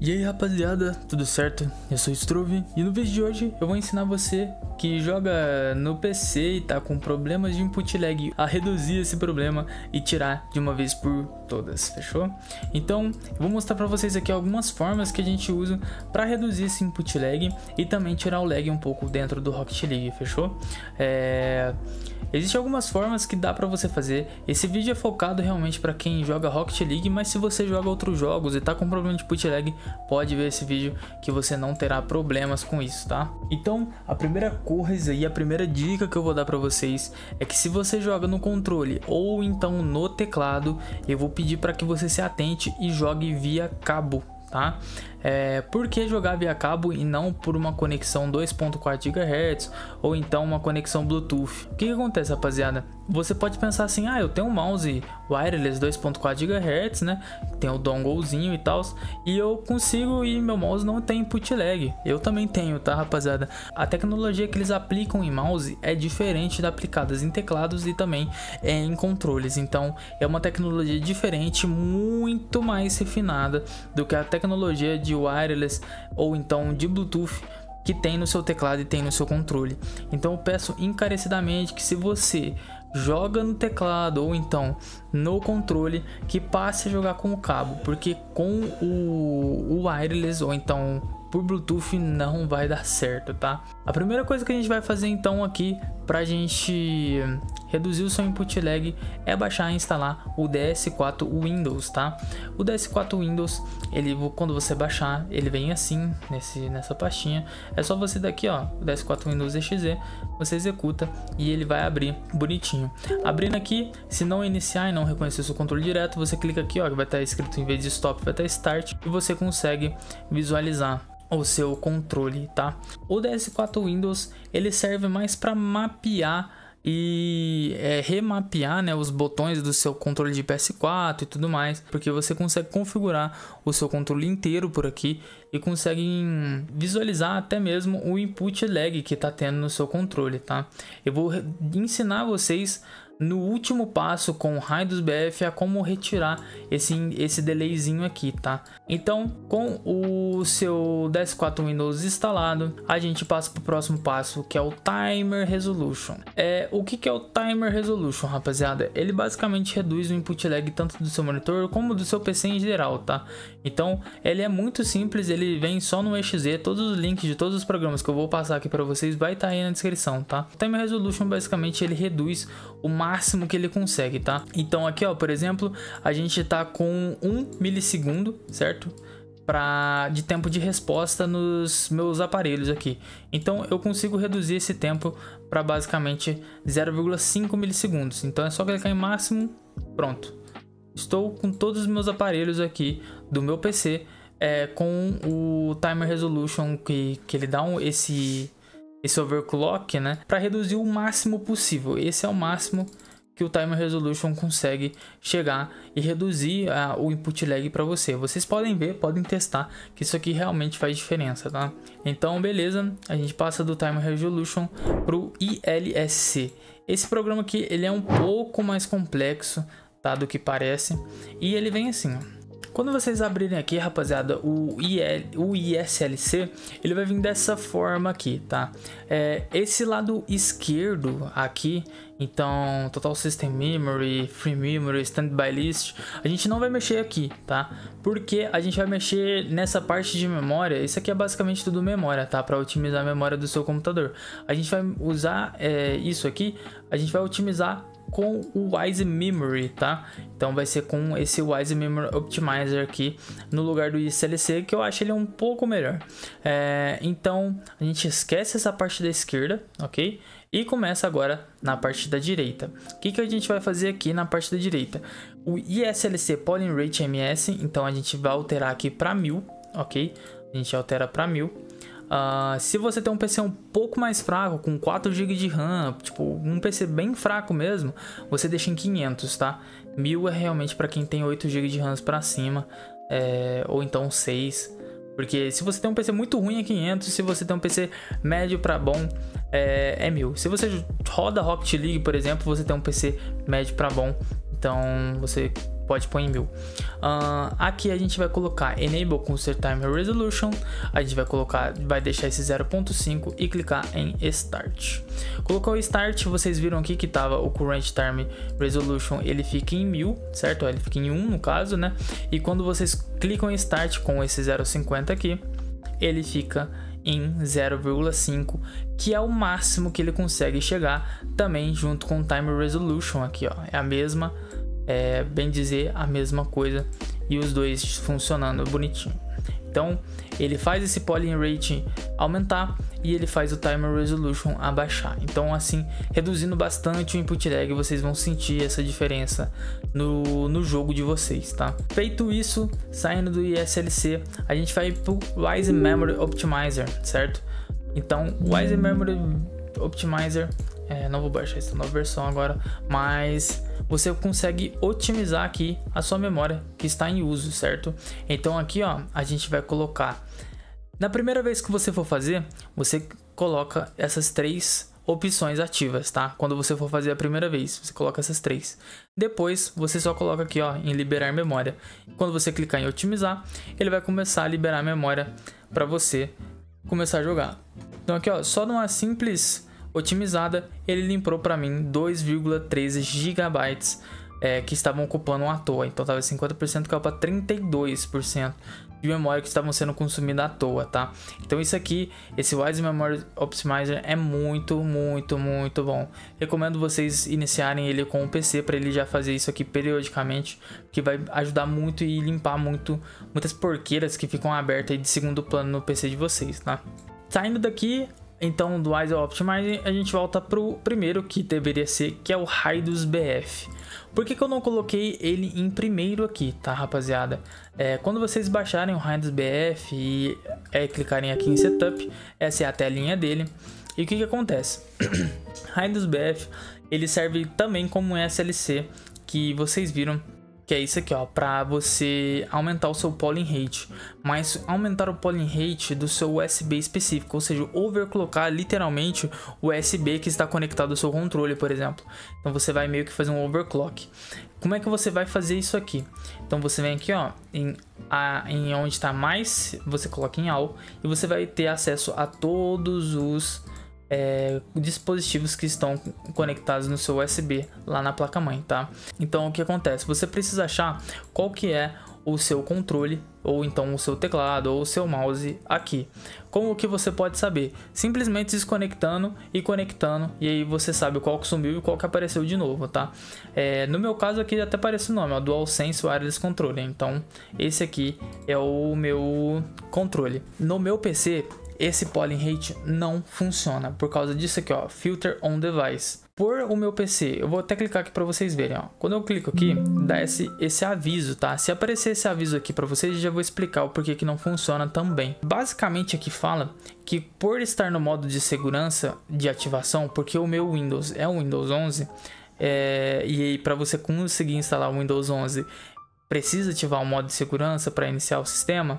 E aí rapaziada, tudo certo? Eu sou o Struve e no vídeo de hoje eu vou ensinar você que joga no PC e tá com problemas de input lag a reduzir esse problema e tirar de uma vez por todas, fechou? Então eu vou mostrar pra vocês aqui algumas formas que a gente usa pra reduzir esse input lag e também tirar o lag um pouco dentro do Rocket League, fechou? Existem algumas formas que dá pra você fazer. Esse vídeo é focado realmente pra quem joga Rocket League, mas se você joga outros jogos e tá com problema de input lag, pode ver esse vídeo que você não terá problemas com isso, tá? Então, a primeira coisa e a primeira dica que eu vou dar pra vocês é que se você joga no controle ou então no teclado, eu vou pedir para que você se atente e jogue via cabo, tá? Por que jogar via cabo e não por uma conexão 2.4 GHz ou então uma conexão Bluetooth? O que acontece, rapaziada? Você pode pensar assim, eu tenho um mouse wireless 2.4 GHz, né? Tem o donglezinho e tal, e eu consigo, e meu mouse não tem input lag. Eu também tenho, tá, rapaziada? A tecnologia que eles aplicam em mouse é diferente da aplicada em teclados e também em controles. Então, é uma tecnologia diferente, muito mais refinada do que a tecnologia de wireless ou então de Bluetooth que tem no seu teclado e tem no seu controle. Então eu peço encarecidamente que se você joga no teclado ou então no controle, que passe a jogar com o cabo, porque com o wireless ou então por Bluetooth não vai dar certo, tá? A primeira coisa que a gente vai fazer então aqui pra gente reduzir o seu input lag é baixar e instalar o DS4 Windows, tá? O DS4 Windows, quando você baixar, ele vem assim, nessa pastinha. É só você daqui, ó, o DS4 Windows EXE, você executa e ele vai abrir bonitinho. Abrindo aqui, se não iniciar e não reconhecer o seu controle direto, você clica aqui, ó, que vai estar escrito em vez de stop, vai estar start, e você consegue visualizar o seu controle, tá? O DS4 Windows, ele serve mais para mapear e remapear, né, os botões do seu controle de PS4 e tudo mais, porque você consegue configurar o seu controle inteiro por aqui e consegue visualizar até mesmo o input lag que tá tendo no seu controle, tá? Eu vou ensinar vocês no último passo com o Raidus BF a como retirar esse delayzinho aqui, tá? Então, com o seu DS4 Windows instalado, a gente passa para o próximo passo, que é o Timer Resolution. O que é o Timer Resolution, rapaziada? Ele basicamente reduz o input lag tanto do seu monitor como do seu PC em geral, tá? Então, ele é muito simples, ele vem só no EXE. Todos os links de todos os programas que eu vou passar aqui para vocês vai estar aí na descrição, tá? O Timer Resolution basicamente ele reduz o máximo que ele consegue, tá? Então aqui, ó, por exemplo, a gente tá com 1 milissegundo, certo? De tempo de resposta nos meus aparelhos aqui. Então eu consigo reduzir esse tempo para basicamente 0,5 milissegundos. Então é só clicar em máximo, pronto. Estou com todos os meus aparelhos aqui do meu PC com o Timer Resolution que ele dá esse overclock, né, para reduzir o máximo possível. Esse é o máximo que o Timer Resolution consegue chegar e reduzir o input lag para você. Vocês podem ver, podem testar que isso aqui realmente faz diferença, tá? Então, beleza, a gente passa do Timer Resolution pro ILSC. Esse programa aqui, ele é um pouco mais complexo, tá, do que parece, e ele vem assim, ó. Quando vocês abrirem aqui, rapaziada, o ISLC, ele vai vir dessa forma aqui, tá? Esse lado esquerdo aqui, então, Total System Memory, Free Memory, Standby List, a gente não vai mexer aqui, tá? Porque a gente vai mexer nessa parte de memória. Isso aqui é basicamente tudo memória, tá? Para otimizar a memória do seu computador. A gente vai usar isso aqui, a gente vai otimizar com o Wise Memory, tá? Então vai ser com esse Wise Memory Optimizer aqui no lugar do ISLC, que eu acho ele um pouco melhor. Então a gente esquece essa parte da esquerda, ok? E começa agora na parte da direita. O que a gente vai fazer aqui na parte da direita? O ISLC Polling Rate MS, então a gente vai alterar aqui para 1000, ok? A gente altera para 1000. Se você tem um PC um pouco mais fraco, com 4 GB de RAM, tipo um PC bem fraco mesmo, você deixa em 500, tá? 1000 é realmente para quem tem 8 GB de RAM para cima, ou então 6. Porque se você tem um PC muito ruim é 500, se você tem um PC médio para bom é 1000. Se você roda Rocket League, por exemplo, você tem um PC médio para bom, então você pode pôr em 1000. Aqui a gente vai colocar Enable Constant Time Resolution, a gente vai deixar esse 0.5 e clicar em Start. Colocou o Start, vocês viram aqui que tava o Current Time Resolution, ele fica em 1000, certo? Ele fica em 1 no caso, né? E quando vocês clicam em Start com esse 0.50 aqui, ele fica em 0.5, que é o máximo que ele consegue chegar, também junto com o Time Resolution aqui, ó. É a mesma, bem dizer, a mesma coisa, e os dois funcionando bonitinho. Então ele faz esse polling rate aumentar e ele faz o timer resolution abaixar. Então assim, reduzindo bastante o input lag, vocês vão sentir essa diferença no jogo de vocês, tá? Feito isso, saindo do ISLC, a gente vai pro Wise Memory Optimizer, certo? Então o Wise Memory Optimizer, não vou baixar essa nova versão agora, mas você consegue otimizar aqui a sua memória que está em uso, certo? Então aqui, ó, a gente vai colocar, na primeira vez que você for fazer, você coloca essas 3 opções ativas, tá? Quando você for fazer a primeira vez, você coloca essas 3. Depois você só coloca aqui, ó, em liberar memória. Quando você clicar em otimizar, ele vai começar a liberar memória para você começar a jogar. Então aqui, ó, só numa simples otimizada, ele limpou para mim 2,13 GB que estavam ocupando à toa. Então tava 50%, caiu para 32% de memória que estavam sendo consumida à toa, tá? Então isso aqui, esse Wise Memory Optimizer é muito bom. Recomendo vocês iniciarem ele com o PC para ele já fazer isso aqui periodicamente, que vai ajudar muito e limpar muitas porqueiras que ficam abertas aí de segundo plano no PC de vocês, tá? Saindo daqui, então, do Wise Optimizer, a gente volta pro primeiro que deveria ser, que é o Raidus BF. Por que eu não coloquei ele em primeiro aqui, tá, rapaziada? Quando vocês baixarem o Raidus BF e clicarem aqui em Setup, essa é a telinha dele. E o que acontece? Raidus BF, ele serve também como um SLC, que vocês viram, que é isso aqui, ó, para você aumentar o seu polling rate, mas aumentar o polling rate do seu USB específico, ou seja, overclockar literalmente o USB que está conectado ao seu controle, por exemplo. Então você vai meio que fazer um overclock. Como é que você vai fazer isso aqui? Então você vem aqui, ó, em onde está mais, você coloca em All e você vai ter acesso a todos os dispositivos que estão conectados no seu USB lá na placa-mãe, tá? Então o que acontece? Você precisa achar qual que é o seu controle, ou então o seu teclado, ou o seu mouse aqui. Como que você pode saber? Simplesmente desconectando e conectando, e aí você sabe qual que sumiu e qual que apareceu de novo, tá? No meu caso aqui até aparece o nome, ó, DualSense Wireless Controller. Então esse aqui é o meu controle. No meu PC, esse polling rate não funciona por causa disso aqui, ó, Filter on Device. Por o meu PC, eu vou até clicar aqui para vocês verem, ó. Quando eu clico aqui, dá esse aviso, tá? Se aparecer esse aviso aqui para vocês, eu já vou explicar o porquê que não funciona também. Basicamente aqui fala que por estar no modo de segurança de ativação, porque o meu Windows é o Windows 11, e aí para você conseguir instalar o Windows 11, precisa ativar o modo de segurança para iniciar o sistema,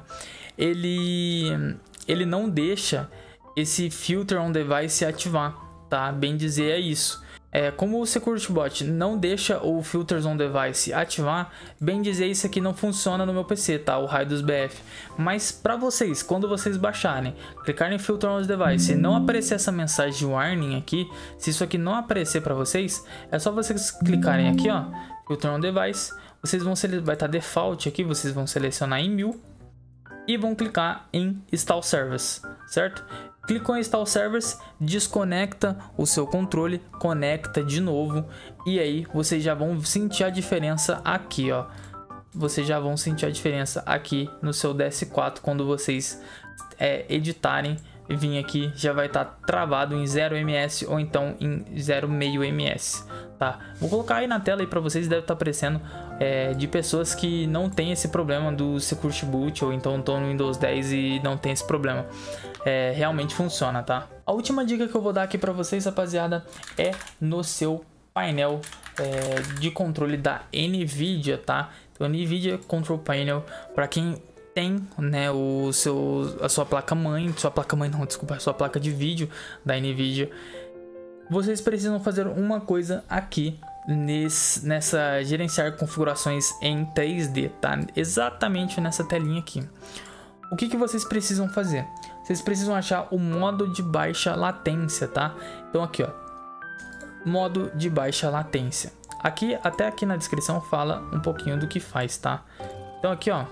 ele não deixa esse Filter on Device ativar, tá? Bem dizer é isso. Como o Security Bot não deixa o Filters on Device ativar, bem dizer isso aqui não funciona no meu PC, tá? O Raidus BF. Mas para vocês, quando vocês baixarem, clicarem em Filter on Device e não aparecer essa mensagem de warning aqui, se isso aqui não aparecer para vocês, é só vocês clicarem aqui, ó, Filter on Device, vocês vão vai estar default aqui, vocês vão selecionar em 1000 e vão clicar em Install Service, certo? Clicou em Install Service, desconecta o seu controle, conecta de novo e aí vocês já vão sentir a diferença aqui, ó. Vocês já vão sentir a diferença aqui no seu DS4 quando vocês editarem. Vir aqui já vai estar travado em 0 ms ou então em 0,5 ms, tá? Vou colocar aí na tela aí para vocês, deve estar aparecendo de pessoas que não tem esse problema do Security Boot ou então estão no Windows 10 e não tem esse problema. Realmente funciona, tá? A última dica que eu vou dar aqui para vocês, rapaziada, é no seu painel de controle da NVIDIA, tá? Então, NVIDIA Control Panel, para quem tem, né, a sua placa-mãe, a sua placa de vídeo da NVIDIA, vocês precisam fazer uma coisa aqui nessa gerenciar configurações em 3D, tá? Exatamente nessa telinha aqui. O que vocês precisam fazer? Vocês precisam achar o modo de baixa latência, tá? Então aqui, ó, modo de baixa latência. Aqui, até aqui na descrição fala um pouquinho do que faz, tá? Então aqui, ó,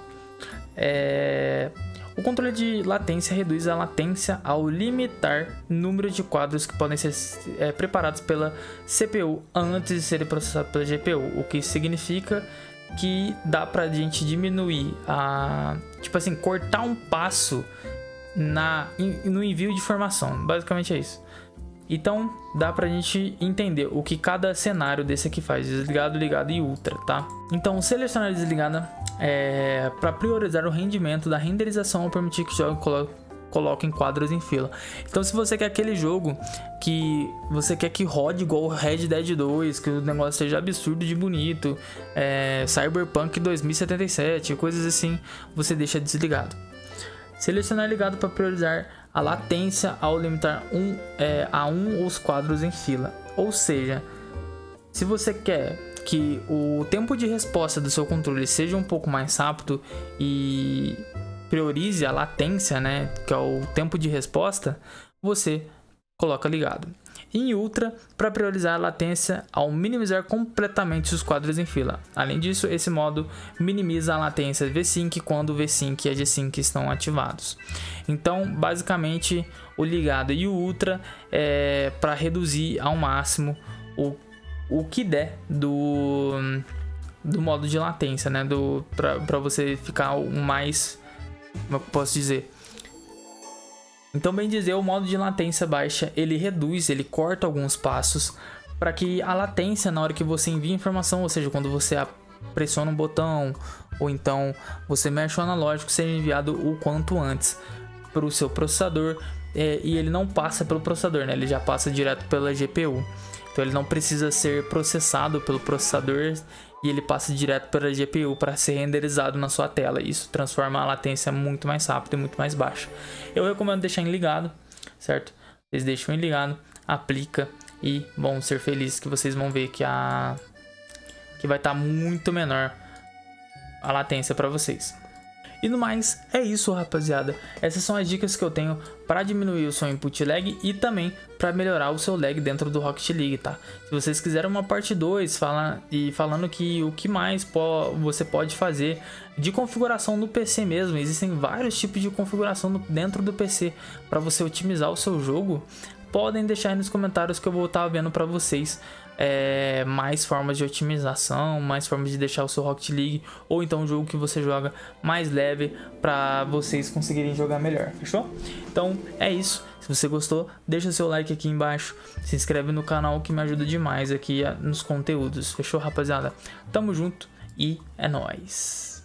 o controle de latência reduz a latência ao limitar o número de quadros que podem ser preparados pela CPU antes de serem processados pela GPU, o que significa que dá pra gente diminuir tipo assim, cortar um passo no envio de informação. Basicamente é isso. Então dá pra gente entender o que cada cenário desse aqui faz: desligado, ligado e ultra, tá? Então selecionar desligada para priorizar o rendimento da renderização ou permitir que o jogo coloque quadros em fila. Então se você quer aquele jogo que você quer que rode igual Red Dead 2, que o negócio seja absurdo de bonito, Cyberpunk 2077, coisas assim, você deixa desligado. Selecionar ligado para priorizar a latência ao limitar a os quadros em fila. Ou seja, se você quer que o tempo de resposta do seu controle seja um pouco mais rápido e priorize a latência, né, que é o tempo de resposta, você coloca ligado. Em Ultra, para priorizar a latência ao minimizar completamente os quadros em fila. Além disso, esse modo minimiza a latência V-Sync quando o V-Sync e a G-Sync estão ativados. Então, basicamente, o ligado e o Ultra é para reduzir ao máximo o que der do modo de latência, né? Para você ficar o mais... Como eu posso dizer? Então, bem dizer, o modo de latência baixa, ele reduz, ele corta alguns passos para que a latência na hora que você envia informação, ou seja, quando você pressiona um botão ou então você mexe o analógico, seja enviado o quanto antes para o seu processador, e ele não passa pelo processador, né? Ele já passa direto pela GPU. Então ele não precisa ser processado pelo processador e ele passa direto pela GPU para ser renderizado na sua tela. Isso transforma a latência muito mais rápido e muito mais baixa. Eu recomendo deixar em ligado, certo? Vocês deixam em ligado, aplica e vão ser felizes, que vocês vão ver que vai estar muito menor a latência para vocês. E no mais, é isso, rapaziada. Essas são as dicas que eu tenho para diminuir o seu input lag e também para melhorar o seu lag dentro do Rocket League, tá? Se vocês quiserem uma parte 2 falando que o que mais você pode fazer de configuração no PC mesmo, existem vários tipos de configuração dentro do PC para você otimizar o seu jogo, podem deixar aí nos comentários que eu vou estar vendo para vocês. Mais formas de otimização, mais formas de deixar o seu Rocket League ou então um jogo que você joga mais leve para vocês conseguirem jogar melhor, fechou? Então é isso. Se você gostou, deixa o seu like aqui embaixo, se inscreve no canal que me ajuda demais aqui nos conteúdos, fechou, rapaziada? Tamo junto e é nóis!